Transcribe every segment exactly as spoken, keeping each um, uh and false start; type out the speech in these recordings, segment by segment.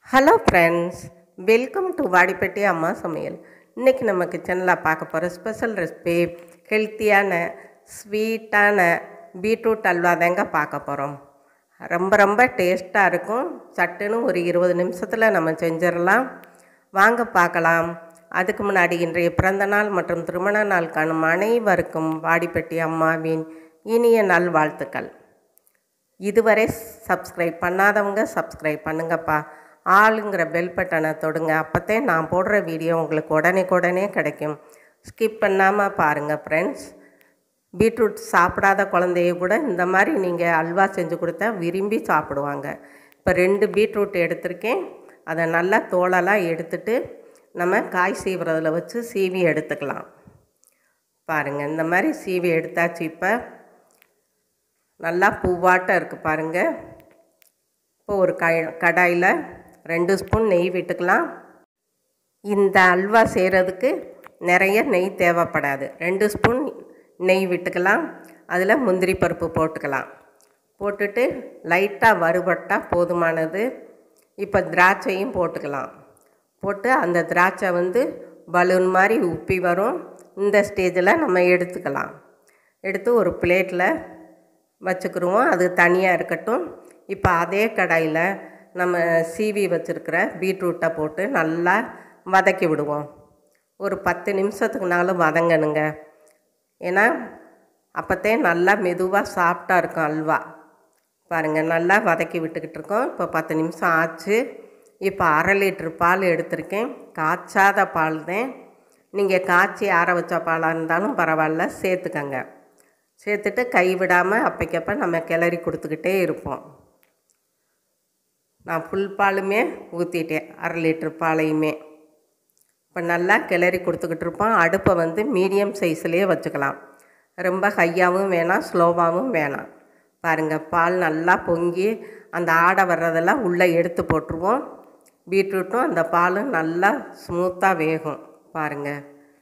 Hello friends, welcome to Vadipatti அம்மா சமையல். இன்றைக்கி நம்ம கிச்சனில் பார்க்க போகிற ஸ்பெஷல் ரெசிபி ஹெல்த்தியான ஸ்வீட்டான பீட்ரூட் அல்வா தாங்க பார்க்க போகிறோம். ரொம்ப ரொம்ப டேஸ்ட்டாக இருக்கும். சட்டுன்னு ஒரு இருபது நிமிஷத்தில் நம்ம செஞ்சிடலாம். வாங்க பார்க்கலாம். அதுக்கு முன்னாடி இன்றைய பிறந்த நாள் மற்றும் திருமண நாள் காணும் அனைவருக்கும் வாடிப்பட்டி அம்மாவின் இனிய நாள் வாழ்த்துக்கள். இதுவரை சப்ஸ்கிரைப் பண்ணாதவங்க சப்ஸ்கிரைப் பண்ணுங்கப்பா. ஆளுங்கிற பெல் பட்டனை தொடுங்க. அப்போத்தே நான் போடுற வீடியோ உங்களுக்கு உடனே உடனே கிடைக்கும். ஸ்கிப் பண்ணாமல் பாருங்கள் ஃப்ரெண்ட்ஸ். பீட்ரூட் சாப்பிடாத குழந்தைய கூட இந்த மாதிரி நீங்கள் அல்வா செஞ்சு கொடுத்தா விரும்பி சாப்பிடுவாங்க. இப்போ ரெண்டு பீட்ரூட் எடுத்திருக்கேன். அதை நல்லா தோலெல்லாம் எடுத்துட்டு நம்ம காய் சீவுறதில் வச்சு சீவி எடுத்துக்கலாம். பாருங்கள், இந்த மாதிரி சீவி எடுத்தாச்சு. இப்போ நல்லா பூவாட்டம் இருக்குது பாருங்கள். இப்போ ஒரு க கடாயில் ரெண்டு ஸ்பூன் நெய் விட்டுக்கலாம். இந்த அல்வா செய்கிறதுக்கு நிறைய நெய் தேவைப்படாது. ரெண்டு ஸ்பூன் நெய் விட்டுக்கலாம். அதில் முந்திரி பருப்பு போட்டுக்கலாம். போட்டுட்டு லைட்டாக வறுபட்டால் போதுமானது. இப்போ திராட்சையும் போட்டுக்கலாம். போட்டு அந்த திராட்சை வந்து பலூன் மாதிரி உப்பி வரும். இந்த ஸ்டேஜில் நம்ம எடுத்துக்கலாம். எடுத்து ஒரு பிளேட்டில் வச்சுக்கிடுவோம். அது தனியாக இருக்கட்டும். இப்போ அதே கடாயில் நம்ம சீவி வச்சுருக்கிற பீட்ரூட்டை போட்டு நல்லா வதக்கி விடுவோம். ஒரு பத்து நிமிஷத்துக்கு நாளும் வதங்கணுங்க. ஏன்னா அப்போத்தே நல்லா மெதுவாக சாஃப்டாக இருக்கும் அல்வா. பாருங்கள், நல்லா வதக்கி விட்டுக்கிட்டு இருக்கோம். இப்போ பத்து நிமிஷம் ஆச்சு. இப்போ அரை லிட்ரு பால் எடுத்திருக்கேன். காய்ச்சாத பால் தான். நீங்கள் காய்ச்சி ஆற வச்ச பாலாக இருந்தாலும் பரவாயில்ல, சேர்த்துக்கங்க. சேர்த்துட்டு கை விடாமல் அப்பைக்கப்போ நம்ம கிளறி கொடுத்துக்கிட்டே இருப்போம். நான் ஃபுல் பாலுமே ஊற்றிட்டேன், அரை லிட்ரு பாலையுமே. இப்போ நல்லா கிளறி கொடுத்துக்கிட்டு இருப்போம். அடுப்பை வந்து மீடியம் சைஸ்லேயே வச்சுக்கலாம். ரொம்ப ஹையாகவும் வேணாம், ஸ்லோவாகவும் வேணாம். பாருங்கள், பால் நல்லா பொங்கி அந்த ஆடை வர்றதெல்லாம் உள்ளே எடுத்து போட்டுருவோம். பீட்ரூட்டும் அந்த பாலும் நல்லா ஸ்மூத்தாக வேகும். பாருங்கள்,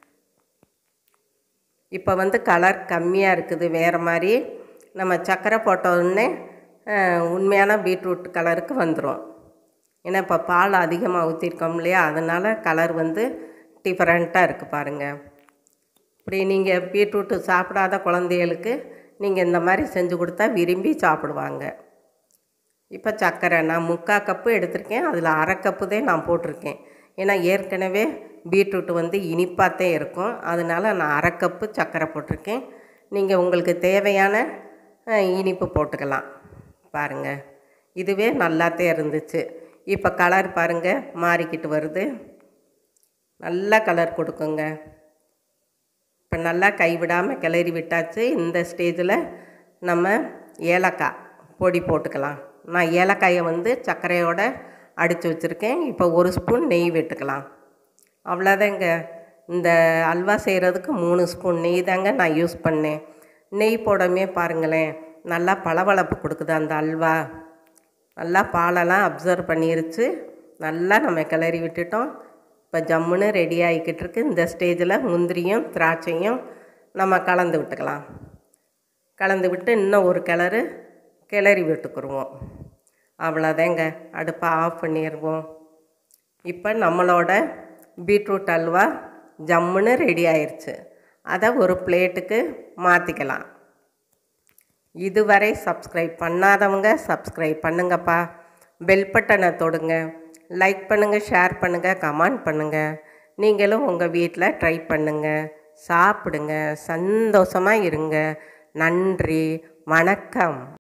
இப்போ வந்து கலர் கம்மியாக இருக்குது. வேறு மாதிரி நம்ம சர்க்கரை போட்டோடனே உண்மையான பீட்ரூட் கலருக்கு வந்துடும். ஏன்னா இப்போ பால் அதிகமாக ஊற்றிருக்கோம் இல்லையா, அதனால் கலர் வந்து டிஃப்ரெண்ட்டாக இருக்குது. பாருங்கள், இப்படி நீங்கள் பீட்ரூட்டு சாப்பிடாத குழந்தைகளுக்கு நீங்கள் இந்த மாதிரி செஞ்சு கொடுத்தா விரும்பி சாப்பிடுவாங்க. இப்போ சர்க்கரை நான் முக்கால் கப்பு எடுத்திருக்கேன். அதில் அரை கப்பு தான் நான் போட்டிருக்கேன். ஏன்னா ஏற்கனவே பீட்ரூட்டு வந்து இனிப்பாகத்தே இருக்கும். அதனால் நான் அரை கப்பு சர்க்கரை போட்டிருக்கேன். நீங்கள் உங்களுக்கு தேவையான இனிப்பு போட்டுக்கலாம். பாருங்கள், இதுவே நல்லாத்தே இருந்துச்சு. இப்போ கலர் பாருங்கள் மாறிக்கிட்டு வருது. நல்லா கலர் கொடுக்குங்க. இப்போ நல்லா கைவிடாமல் கிளறி விட்டாச்சு. இந்த ஸ்டேஜில் நம்ம ஏலக்காய் பொடி போட்டுக்கலாம். நான் ஏலக்காயை வந்து சர்க்கரையோடு அடித்து வச்சுருக்கேன். இப்போ ஒரு ஸ்பூன் நெய் விட்டுக்கலாம். அவ்வளோதாங்க. இந்த அல்வா செய்கிறதுக்கு மூணு ஸ்பூன் நெய் தாங்க நான் யூஸ் பண்ணேன். நெய் போடவே பாருங்களேன், நல்லா பளபளப்பு கொடுக்குது அந்த அல்வா. நல்லா பாலெல்லாம் அப்சர்வ் பண்ணிருச்சு. நல்லா நம்ம கிளறி விட்டுட்டோம். இப்போ ஜம்முன்னு ரெடி ஆகிக்கிட்டு இருக்கு. இந்த ஸ்டேஜில் முந்திரியும் திராட்சையும் நம்ம கலந்து விட்டுக்கலாம். கலந்து விட்டு இன்னும் ஒரு கிளறு கிளறி விட்டுக்குருவோம். அவ்வளோதாங்க. அடுப்பை ஆஃப் பண்ணிடுவோம். இப்போ நம்மளோட பீட்ரூட் அல்வா ஜம்முன்னு ரெடி ஆயிடுச்சு. அதை ஒரு பிளேட்டுக்கு மாற்றிக்கலாம். இதுவரை சப்ஸ்கிரைப் பண்ணாதவங்க சப்ஸ்கிரைப் பண்ணுங்கப்பா. பெல் பட்டனை தொடுங்க. லைக் பண்ணுங்கள், ஷேர் பண்ணுங்கள், கமெண்ட் பண்ணுங்கள். நீங்களும் உங்கள் வீட்டில் ட்ரை பண்ணுங்கள், சாப்பிடுங்க, சந்தோஷமாக இருங்க. நன்றி, வணக்கம்.